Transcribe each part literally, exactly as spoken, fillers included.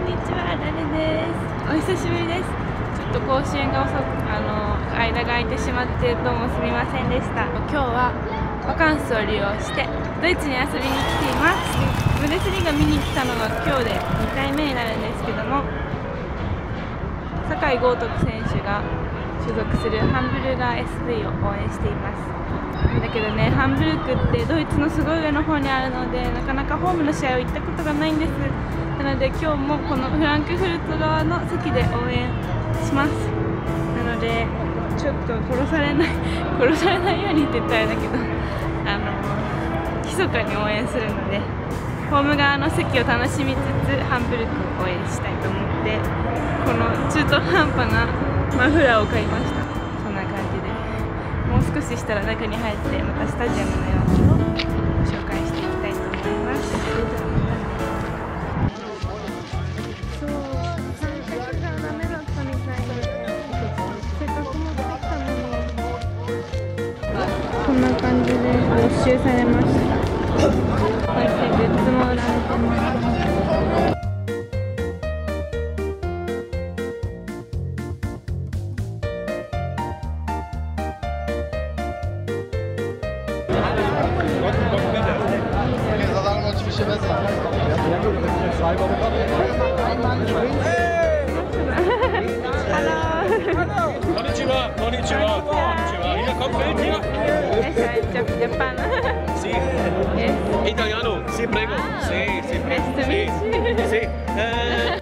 にちは、ラレです。お久しぶりです。ちょっと更新が遅く、あの間が空いてしまってどうもすみませんでした。今日はバカンスを利用してドイツに遊びに来ています。ブンデスリーガ見に来たのが今日でにかいめになるんですけども、酒井豪徳選手が所属するハンブルガー エスブイ を応援しています。だけどね、ハンブルクってドイツのすごい上の方にあるので、なかなかホームの試合を行ったことがないんです。なので今日もこのフランクフルト側の席で応援します。なのでちょっと殺されない殺されないようにって言ったらあれだけど、あの密かに応援するので、ホーム側の席を楽しみつつハンブルクを応援したいと思って、この中途半端なマフラーを買いました。そんな感じで、もう少ししたら中に入ってまたスタジアムの様子をご紹介していきたいと思います。そう、三脚がダメだったみたいで、せっかく持ってきたのにこんな感じで没収されました。こうやってグッズも売られてます。 Italiano, sì, prego. Sì, sì, prego. Sì, sì. Eh.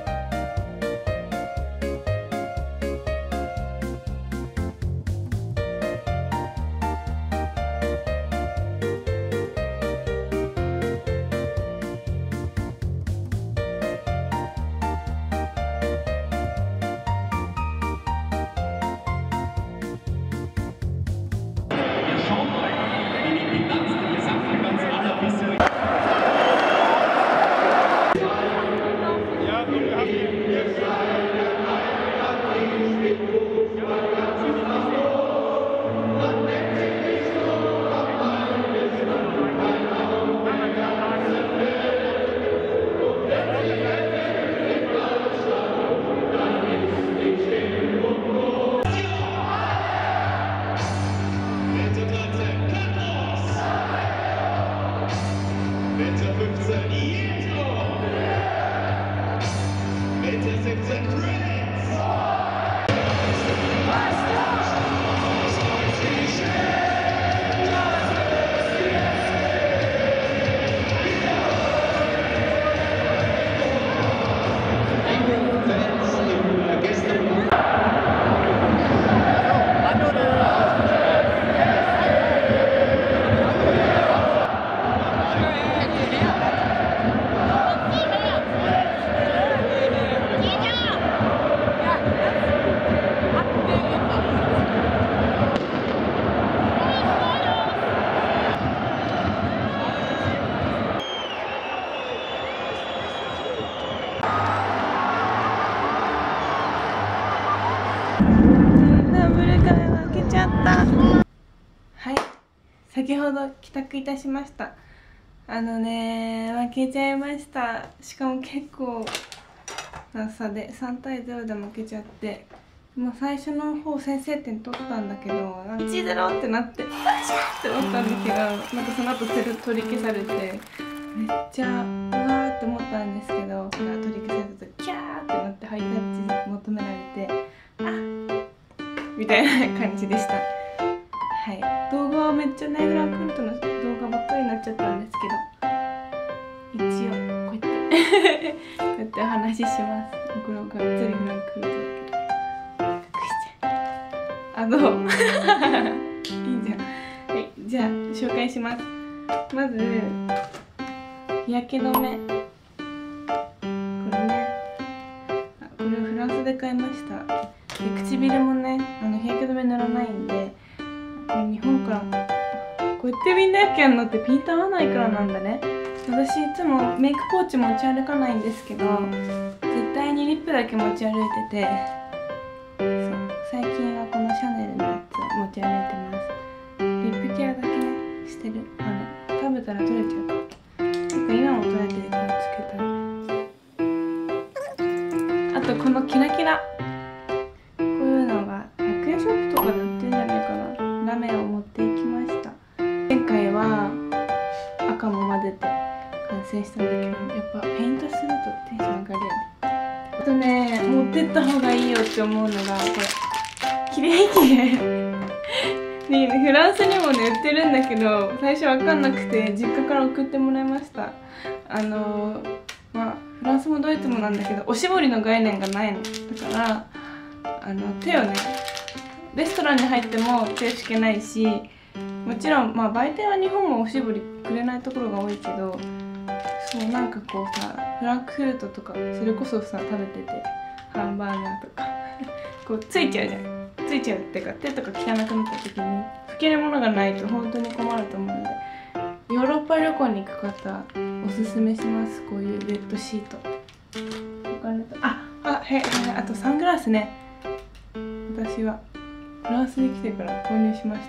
はい、先ほど帰宅いたしました。あのね、負けちゃいました。しかも結構な差でさんたいゼロで負けちゃって、もう最初の方先制点取ったんだけど、いちたいゼロってなってよっしゃって思ったんですけど、なんかその後取り消されて、めっちゃうわーって思ったんですけど、取り消されたとキャーってなってハイタッチ求められて、あみたいな感じでした。はい、動画はめっちゃね、フランクフルトの動画ばっかりになっちゃったんですけど、一応こうやってこうやってお話しします。これがっつりフランクフルトだけど隠しちゃう。あ、どういいじゃん。はい、じゃあ紹介します。まず日焼け止め、これね、あ、これフランスで買いました。で唇もね、あの日焼け止め塗らないんで、日本からこうやってみんなやけんのってピント合わないからなんだね。私いつもメイクポーチ持ち歩かないんですけど、絶対にリップだけ持ち歩いてて、そう最近はこのシャネルのやつを持ち歩いてます。リップケアだけねしてる。あの食べたら取れちゃうから、なんか今も取れてるからつけたらとこのキラキラ、こういうのがひゃくえんショップとかで売ってるんじゃないかな。ラメを持っていきました。前回は赤も混ぜて完成したんだけど、やっぱペイントするとテンション上がるよね。あとね、持ってった方がいいよって思うのがこれ、きれいきれいね、フランスにもね売ってるんだけど、最初わかんなくて実家から送ってもらいました。あのー、まあフランスもドイツもなんだけど、おしぼりの概念がないのだから、あの手をね、レストランに入っても手拭けないし、もちろんまあ売店は日本もおしぼりくれないところが多いけど、そうなんかこうさ、フランクフルトとかそれこそさ食べてて、ハンバーガーとかこうついちゃうじゃん。ついちゃうってか、手とか汚くなった時に拭けるものがないと本当に困ると思うので、ヨーロッパ旅行に行く方おすすめします。こういうベッドシート。ああへへあとサングラスね。私はフランスに来てから購入しました。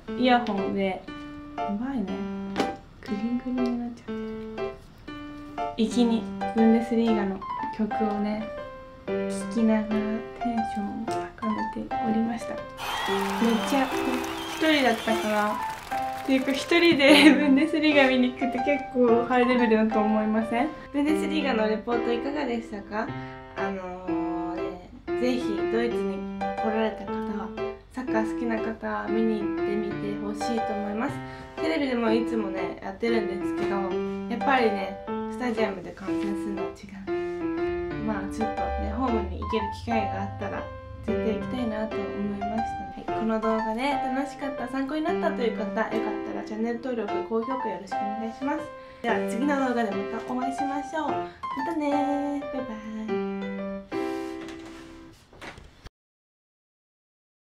イヤホンでやばいね、グリングリンになっちゃってる。粋にブンデスリーガの曲をね聴きながらテンションを高めておりました。めっちゃ一人だったから、っていうか一人でブンデスリーガ見に行くって結構ハイレベルだと思いません？ブンデスリーガのレポートいかがでしたか？あのー、ね、ぜひドイツに来られた方は、サッカー好きな方は見に行ってみてほしいと思います。テレビでもいつもねやってるんですけど、やっぱりねスタジアムで観戦するのは違う。まあちょっとねホームに行ける機会があったら絶対行きたいなと思いました。はい、この動画ね楽しかった、参考になったという方、よかったらチャンネル登録、高評価よろしくお願いします。では次の動画でまたお会いしましょう。またねー。